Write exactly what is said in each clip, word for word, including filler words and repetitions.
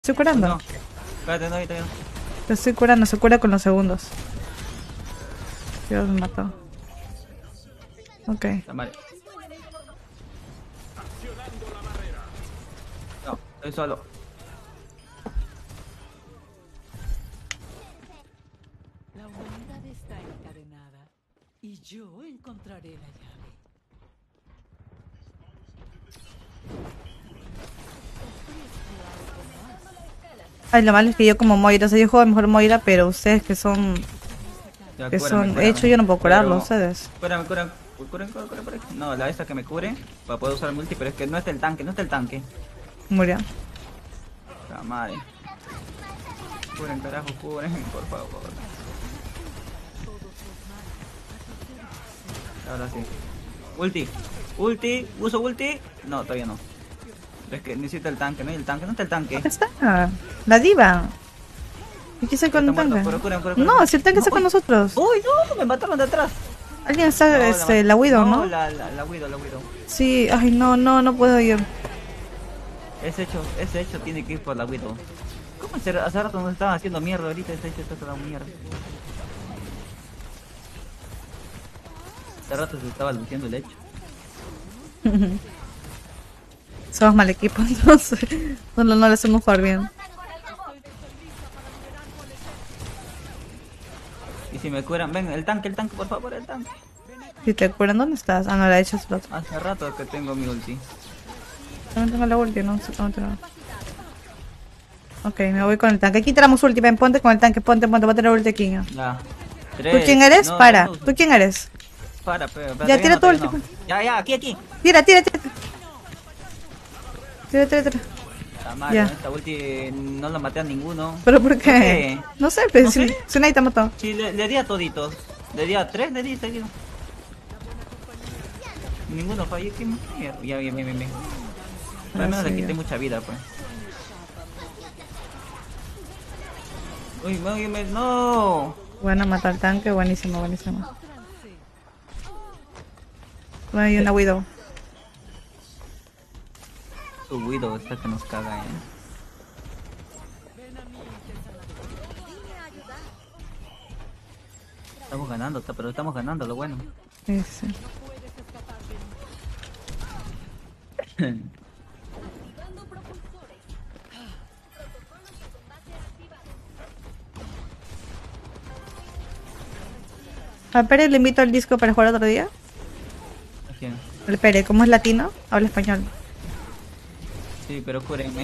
Estoy curando. No. Espérate, no, ahorita no. Te estoy curando, se cura con los segundos. Dios me mató. Ok. Está mal. No, estoy solo. La humanidad está encadenada y yo encontraré la llave. Ay, lo malo es que yo como Moira, o sea, yo juego mejor Moira, pero ustedes que son... Ya, Que cúrame, son... cúrame. De hecho, yo no puedo curarlo, Pero- ustedes. Cúrame, cúrame, cúrame, cúrame, cúrame, cúrame. No, la esa que me cure para poder usar el multi, pero es que no está el tanque, no está el tanque. Murió. La madre. Curen, carajo, curen, por favor. Ahora sí. Ulti, ulti, uso ulti. No, todavía no. Es que necesita el tanque, no hay el tanque, no está el tanque. ¿Dónde está? La diva. ¿Y qué hace con el Está muerto, tanque? cura, cura, cura, cura. No, si el tanque No, está con uy. nosotros. Uy, no, me mataron de atrás. Alguien está, No, este, ma- la Widow, ¿no? No, la, la, la Widow, la Widow. Sí, ay, no, no, no puedo ir. Ese hecho, ese hecho tiene que ir por la Widow. ¿Cómo hace, hace rato nos estaban haciendo mierda? Ahorita ese hecho está haciendo mierda. Hace rato se estaba luciendo el hecho. Somos mal equipo, entonces. No, no, no lo hacemos jugar bien. Y si me curan, ven, el tanque, el tanque, por favor, el tanque. Si te curan, ¿dónde estás? Ah, no, la echas el otro. Hace rato que tengo mi ulti. También tengo la ulti, no sé cómo tengo. Ok, me voy con el tanque. Aquí tenemos ulti, ven, ponte con el tanque, ponte, ponte, voy a tener ulti aquí. ¿No? Ya. ¿Tú Tres. quién eres? No, Para. no, ¿Tú quién eres? Para, pero, pero Ya, todavía tira no, tu todavía ulti. no. Ya, ya, aquí, aquí. Tira, tira, tira. Tira, tira, tira. La madre, Ya. esta ulti no la maté a ninguno. ¿Pero por qué? ¿Por qué? No sé, pero No si, sé. si nadie te mató. Sí, le, le di a toditos. Le di a tres, le di seguido. Ninguno falló. ¿Qué mierda? Ya, bien, bien, bien, bien. Al menos Ah, sí, le quité ya. mucha vida, pues. Uy, uy, me- no. Bueno, matar al tanque, buenísimo, buenísimo. Bueno, hay una Widow. Su Widow está que nos caga, eh. Estamos ganando, está- pero estamos ganando, lo bueno. Sí, sí. A Pere le invito al disco para jugar otro día. ¿A quién? El Pere, como es latino, habla español. Sí, pero cúrenme.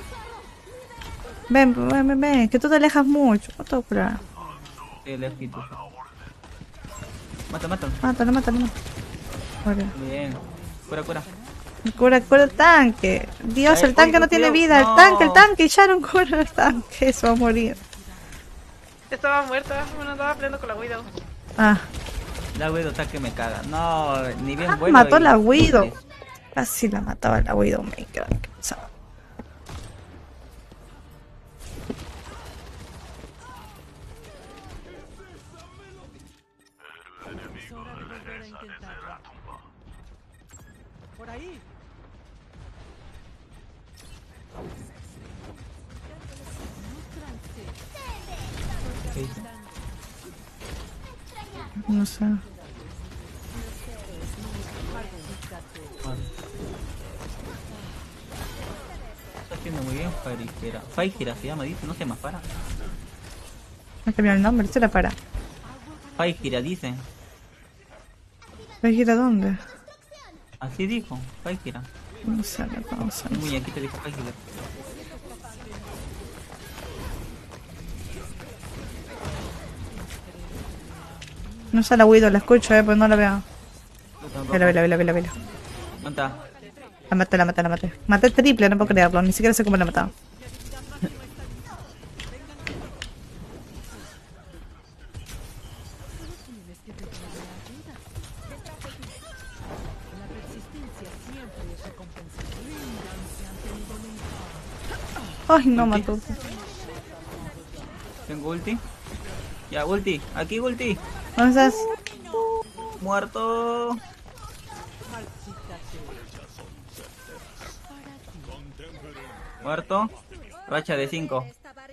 Ven, ven, ven, ven, que tú te alejas mucho. No te voy a curar. Sí, lejito. Mata, mata. Mátalo, mátalo, mátalo. Muere. Bien. Cura, cura. Cura, cura el tanque. Dios, Ay, el tanque oye, no tiene cuidado. vida. El No. tanque, el tanque. Sharon, cura el tanque. Eso va a morir. Estaba muerta, bueno, estaba peleando con la Widow. Ah, La Widow está que me caga. No, ni bien ah, vuelo. mató a y- la Widow. Casi la mataba la Widow Maker. ¿Qué pasaba? Es hora de volver a intentarlo. Por ahí. ¿Qué hice? No sé. Vale. Está haciendo muy bien Faijera. Faijera se llama, dice, no se llama para. Me cambió el nombre, esto era para. Faijera dice. ¿Vais a ir a dónde? Así dijo, Faijera. No sé, la pausa. Un muñequito dijo Faijera. No sé la Widow, la escucho, eh, pues no la veo. Yo tampoco. Vela, vela, vela, vela, vela. ¿Dónde está? La maté, la maté, la maté. Maté triple, no puedo creerlo, ni siquiera sé cómo la he matado. La persistencia siempre es recompensada. Ríndanse ante mi voluntad. Ay, no mató. Tengo ulti. Ya, ulti. Aquí ulti. ¿Dónde estás? Muerto. Muerto. Racha de cinco.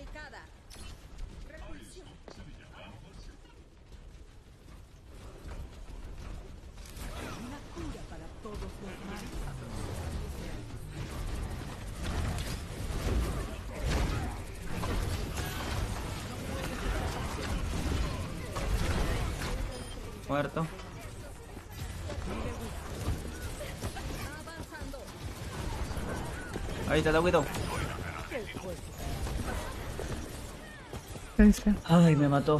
Muerto. Ahí está la Widow. ¿Qué dice? Ay, me mató.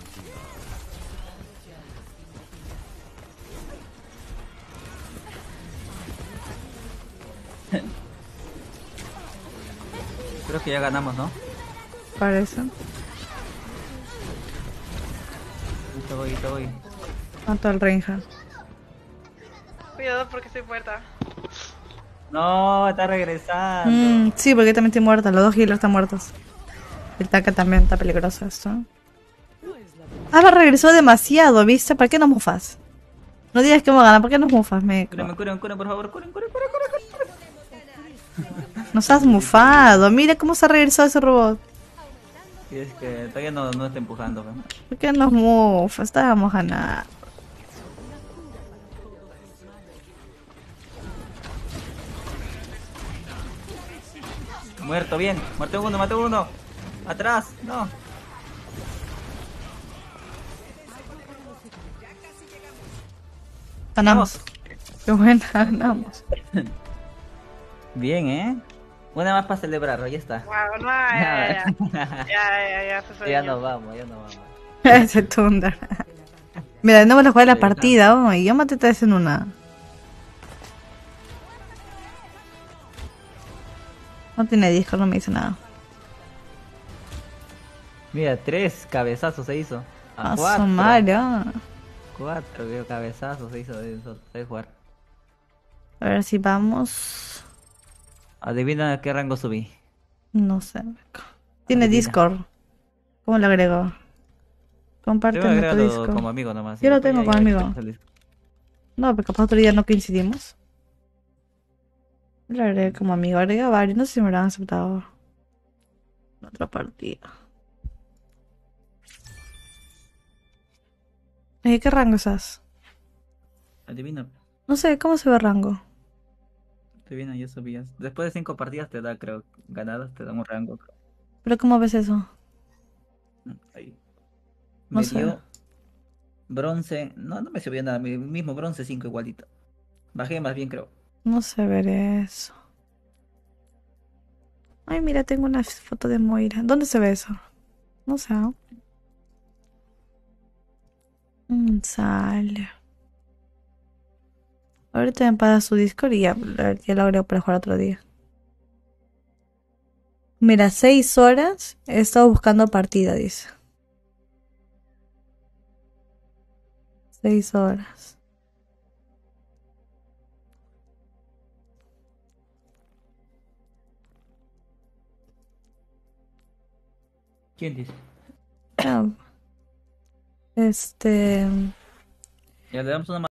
Creo que ya ganamos, ¿no? Parece. Te voy, te voy. Mato al Reinhardt. Cuidado porque estoy muerta. No, está regresando. Mm, sí, porque también estoy muerta. Los dos healers están muertos. El tanque también está peligroso esto. Ah, regresó demasiado, ¿viste? ¿Para qué nos mufas? No digas que vamos a ganar, ¿por qué nos mufas? Me... Cúrenme, curen, curen, por favor, curen, curen, curen, curen, curen. Nos has mufado. Mira cómo se ha regresado ese robot. Y es que todavía no, no está empujando. ¿No? ¿Por qué nos mufas? Estábamos ganando. Muerto, bien. Maté uno, maté uno. Atrás, no. Ganamos. Qué buena, ganamos. Bien, ¿eh? Una más para celebrarlo, ya está. Wow, no, ya, ya, ya. Ya, ya, ya, se sueño. Ya nos vamos, ya nos vamos. Ese Thunder. Mira, no me lo jugué la Sí, partida, oh, y yo maté tres en una. No tiene disco, no me dice nada. Mira, tres cabezazos se hizo. A A cuatro. su madre, ah. Cuatro veo, cabezazos se hizo de eso, de jugar. A ver si vamos. Adivina a qué rango subí. No sé. Tiene Adivina. Discord. ¿Cómo lo agrego? Tengo que Compárteme tu agregarlo Discord. como amigo nomás. Yo y lo después tengo ya- como ya amigo. tenemos el disco. No, porque capaz otro día no coincidimos. Lo agregué como amigo. Agregué a varios. No sé si me lo han aceptado. En otra partida. Eh, ¿Qué rango estás? Adivina. No sé, ¿cómo se ve rango? Adivina, ya subías. Después de cinco partidas te da, creo, ganadas, te da un rango. Creo. ¿Pero cómo ves eso? Ahí. No Me sé. dio bronce. No, no me subió nada. Mi mismo bronce cinco igualito. Bajé más bien, creo. No sé ver eso. Ay, mira, tengo una foto de Moira. ¿Dónde se ve eso? No sé. ¿No? Mm, sale. Ahorita me pasa su Discord y ya, ya lo agrego para jugar otro día. Mira, seis horas he estado buscando partida, dice. Seis horas. ¿Quién dice? Ah, este. Ya le damos una